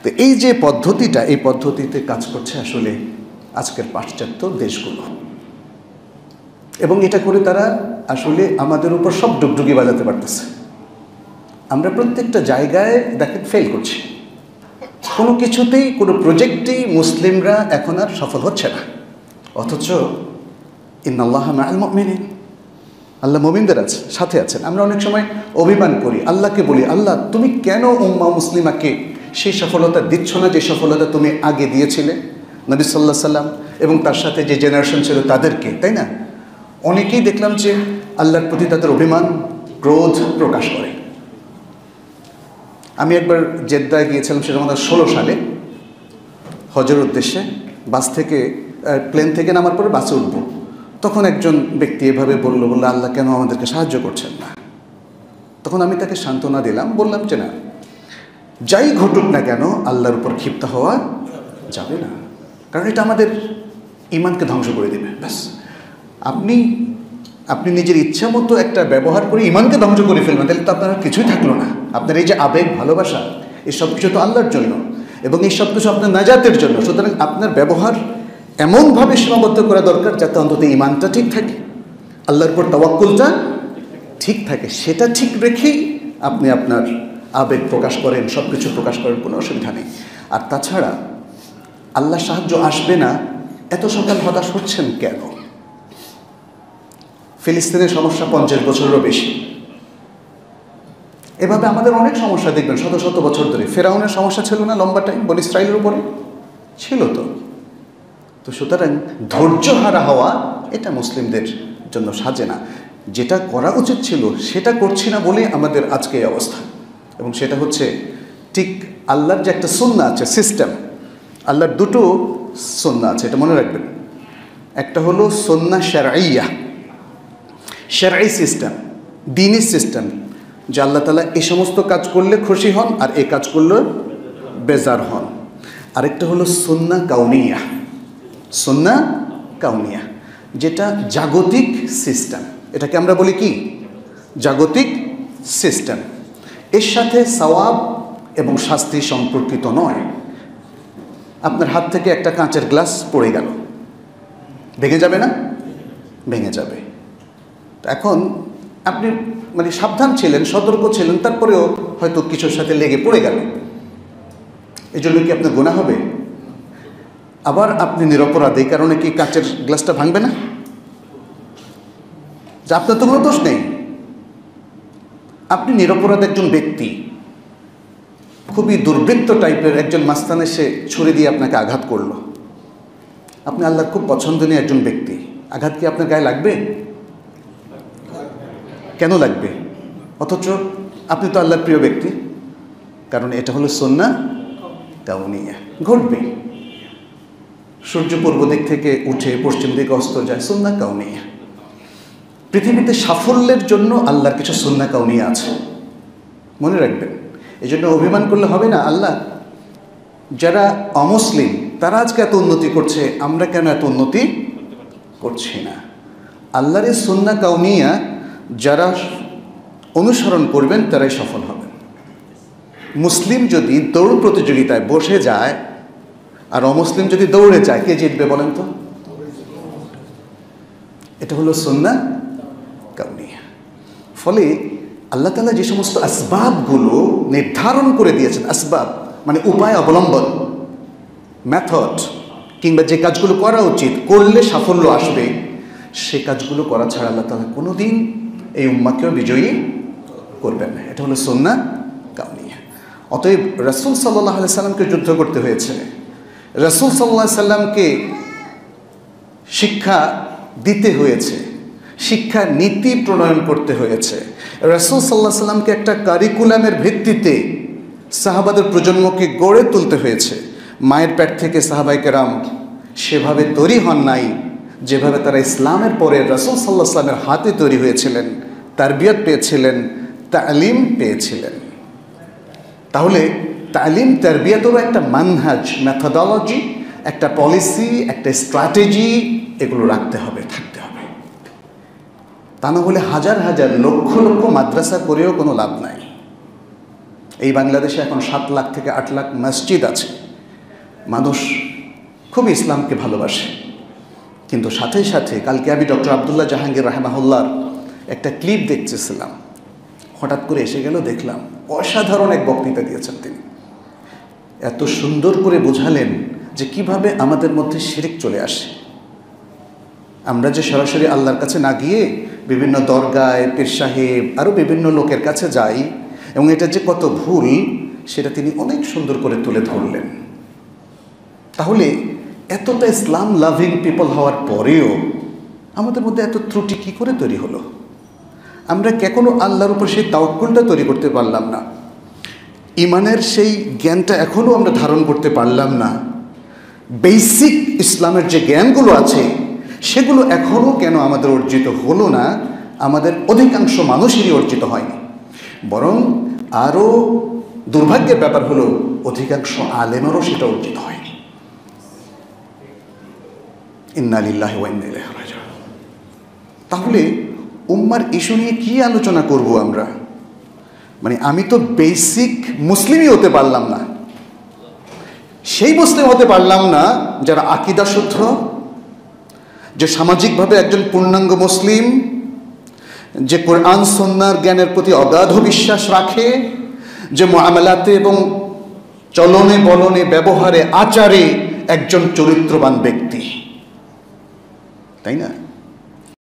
তো এই যে পদ্ধতিটা, এই পদ্ধতিতে কাজ করছে আসলে আজকের পাশ্চাত্য দেশগুলো, এবং এটা করে তারা আসলে আমাদের উপর সব ডুগডুগি বাজাতে পারতেছে। আমরা প্রত্যেকটা জায়গায় দেখেন ফেল করছি, কোনো কিছুতেই, কোনো প্রজেক্টেই মুসলিমরা এখন আর সফল হচ্ছে না। অথচ ইন্নাল্লাহা মাআল মুমিনিন, আল্লাহ মুমিনদের সাথে আছেন। আমরা অনেক সময় অভিমান করি, আল্লাহকে বলি, আল্লাহ তুমি কেন উম্মাহ মুসলিমাকে সেই সফলতা দিচ্ছ না যে সফলতা তুমি আগে দিয়েছিলে নবী সাল্লাল্লাহু আলাইহি সাল্লাম এবং তার সাথে যে জেনারেশন ছিল তাদেরকে, তাই না? অনেকেই দেখলাম যে আল্লাহর প্রতি তাদের অভিমান, ক্রোধ প্রকাশ করে। আমি একবার জেদ্দায় গিয়েছিলাম, সেটা আমাদের 16 সালে, হজের উদ্দেশ্যে। বাস থেকে, প্লেন থেকে নামার পরে বাসে উঠব, তখন একজন ব্যক্তি এভাবে বলল, আল্লাহ কেন আমাদেরকে সাহায্য করছেন না? তখন আমি তাকে সান্ত্বনা দিলাম, বললাম যে না, যাই ঘটুক না কেন আল্লাহর উপর ক্ষিপ্ত হওয়া যাবে না, কারণ এটা আমাদের ঈমানকে ধ্বংস করে দেবে। ব্যাস, আপনি নিজের ইচ্ছা মতো একটা ব্যবহার করে ঈমানকে ধ্বংস করে ফেলবেন, তাহলে তো আপনার কিছুই থাকলো না। আপনার এই যে আবেগ, ভালোবাসা, এই সব কিছু তো আল্লাহর জন্য, এবং এই সব কিছু আপনার নাজাতের জন্য। সুতরাং আপনার ব্যবহার এমনভাবে সীমাবদ্ধ করা দরকার যাতে অন্তত ঈমানটা ঠিক থাকে, আল্লাহর উপর তাওয়াক্কুলটা ঠিক থাকে। সেটা ঠিক রেখেই আপনি আপনার আবেগ প্রকাশ করেন, সব কিছু প্রকাশ করেন, কোনো অসুবিধা নেই। আর তাছাড়া আল্লাহ সাহায্য আসবে না, এত সকাল হতাশ হচ্ছেন কেন? ফিলিস্তিনের সমস্যা 50 বছরেরও বেশি। এভাবে আমাদের অনেক সমস্যা দেখবেন শত শত বছর ধরে। ফেরাউনের সমস্যা ছিল না লম্বা টাইম বনি ইসরাইলের উপরে? ছিল তো সুতরাং ধৈর্য হারা হওয়া এটা মুসলিমদের জন্য সাজে না। যেটা করা উচিত ছিল সেটা করছি না বলে আমাদের আজকে এই অবস্থা। এবং সেটা হচ্ছে ঠিক আল্লাহর যে একটা সুন্নাহ আছে, সিস্টেম, আল্লাহর দুটো সুন্নাহ আছে, এটা মনে রাখবেন। একটা হলো সুন্নাহ শারঈয়া, শারঈ সিস্টেম, দ্বীনি সিস্টেম, যে আল্লাহ তাআলা এই সমস্ত কাজ করলে খুশি হন আর এই কাজ করলে বেজার হন। আরেকটা হলো সুন্নাহ কাউনিয়া, সুন্নাহ কাউনিয়া, যেটা জাগতিক সিস্টেম। এটাকে আমরা বলি কি? জাগতিক সিস্টেম। এর সাথে সওয়াব এবং শাস্তি সম্পর্কিত নয়। আপনার হাত থেকে একটা কাঁচের গ্লাস পড়ে গেল, ভেঙে যাবে না? ভেঙে যাবে। এখন আপনি মানে সাবধান ছিলেন, সতর্ক ছিলেন, তারপরেও হয়তো কিছুর সাথে লেগে পড়ে গেল, এই জন্য কি আপনার গুনাহ হবে? আবার আপনি নিরপরাধ, এই কারণে কি কাঁচের গ্লাসটা ভাঙবে না? যে আপনার তো কোনো দোষ নেই, আপনি নিরপরাধ একজন ব্যক্তি, খুবই দুর্বৃত্ত টাইপের একজন মাস্তান এসে ছুরি দিয়ে আপনাকে আঘাত করলো। আপনি আল্লাহর খুব পছন্দনীয় একজন ব্যক্তি, আঘাত কি আপনার গায়ে লাগবে? কেন লাগবে? অথচ আপনি তো আল্লাহর প্রিয় ব্যক্তি। কারণ এটা হলো সুন্নাহ কাউনিয়া, ঘটবে। সূর্য পূর্ব দিক থেকে উঠে পশ্চিম দিকে অস্ত যায়, সুন্নাহ কাউনিয়া। পৃথিবীতে সাফল্যের জন্য আল্লাহর কিছু সুন্নাহ কাউনিয়া আছে, মনে রাখবেন। এই জন্য অভিমান করলে হবে না। আল্লাহ, যারা অমুসলিম তারা আজকে এত উন্নতি করছে, আমরা কেন এত উন্নতি করছি না? আল্লাহর এই সুন্নাহ কাউনিয়া যারা অনুসরণ করবেন তারাই সফল হবেন। মুসলিম যদি দৌড় প্রতিযোগিতায় বসে যায় আর অমুসলিম যদি দৌড়ে যায়, কে জিতবে বলেন তো? এটা হলো সুন্নাহ কাউনিয়া। ফলে আল্লাহ তাআলা যে সমস্ত আসবাবগুলো নির্ধারণ করে দিয়েছেন, আসবাব মানে উপায় অবলম্বন, মেথড, কিংবা যে কাজগুলো করা উচিত, করলে সাফল্য আসবে, সে কাজগুলো করা ছাড়া আল্লাহ তাআলা কোনোদিন এই উম্মাহকেও বিজয়ী করবেন না। এটা হলো সুন্নাহ কাউনিয়া। অতএব রাসূল সাল্লাল্লাহু আলাইহি সাল্লামকে যুদ্ধ করতে হয়েছে, রাসূল সাল্লাল্লাহু আলাইহি সাল্লামকে শিক্ষা দিতে হয়েছে, শিক্ষা নীতি প্রণয়ন করতে হয়েছে। রাসূল সাল্লাল্লাহু আলাইহি সাল্লামকে একটা কারিকুলামের ভিত্তিতে সাহাবাদের প্রজন্মকে গড়ে তুলতে হয়েছে। মায়ের পেট থেকে সাহাবায়ে কেরাম সেভাবে তৈরি হন নাই যেভাবে তারা ইসলামের পরে রাসূল সাল্লাল্লাহু আলাইহি সাল্লামের হাতে তৈরি হয়েছিলেন, তারবিয়ত পেয়েছিলেন, তালিম পেয়েছিলেন। তাহলে তালিম তারবিয়তেরও একটা মানহাজ, মেথোডোলজি, একটা পলিসি, একটা স্ট্র্যাটেজি, এগুলো রাখতে হবে, থাকতে হবে। তা না হলে হাজার হাজার লক্ষ লক্ষ মাদ্রাসা করেও কোনো লাভ নাই। এই বাংলাদেশে এখন 7 লাখ থেকে 8 লাখ মসজিদ আছে, মানুষ খুব ইসলামকে ভালোবাসে। কিন্তু সাথে সাথে কালকে আমি ডক্টর আবদুল্লাহ জাহাঙ্গীর রাহিমাহুল্লাহর একটা ক্লিপ দেখতেছিলাম, হঠাৎ করে এসে গেল, দেখলাম অসাধারণ এক বক্তৃতা দিয়েছেন তিনি। এত সুন্দর করে বোঝালেন যে কিভাবে আমাদের মধ্যে শিরক চলে আসে। আমরা যে সরাসরি আল্লাহর কাছে না গিয়ে বিভিন্ন দরগায়, পীর সাহেব, আরও বিভিন্ন লোকের কাছে যাই, এবং এটা যে কত ভুল সেটা তিনি অনেক সুন্দর করে তুলে ধরলেন। তাহলে এতটা ইসলাম লাভিং পিপল হওয়ার পরেও আমাদের মধ্যে এত ত্রুটি কী করে তৈরি হলো? আমরা কেন আল্লাহর উপর সেই তাওয়াক্কুলটা তৈরি করতে পারলাম না? ইমানের সেই জ্ঞানটা এখনও আমরা ধারণ করতে পারলাম না। বেসিক ইসলামের যে জ্ঞানগুলো আছে সেগুলো এখনও কেন আমাদের অর্জিত হলো না? আমাদের অধিকাংশ মানুষেরই অর্জিত হয়নি, বরং আরও দুর্ভাগ্যের ব্যাপার হলো অধিকাংশ আলেমেরও সেটা অর্জিত হয়নি। ইন্না লিল্লাহি ওয়া ইন্না ইলাইহি রাজিউন। তাহলে উম্মার ইস্যু নিয়ে কী আলোচনা করব আমরা? মানে আমি তো বেসিক মুসলিমই হতে পারলাম না, সেই মুসলিম হতে পারলাম না যারা আকীদা শুদ্ধ, যে সামাজিকভাবে একজন পূর্ণাঙ্গ মুসলিম, যে কোরআন সুন্নাহর জ্ঞানের প্রতি অগাধ বিশ্বাস রাখে, যে মুআমালাতে এবং চলনে বলনে ব্যবহারে আচারে একজন চরিত্রবান ব্যক্তি, তাই না?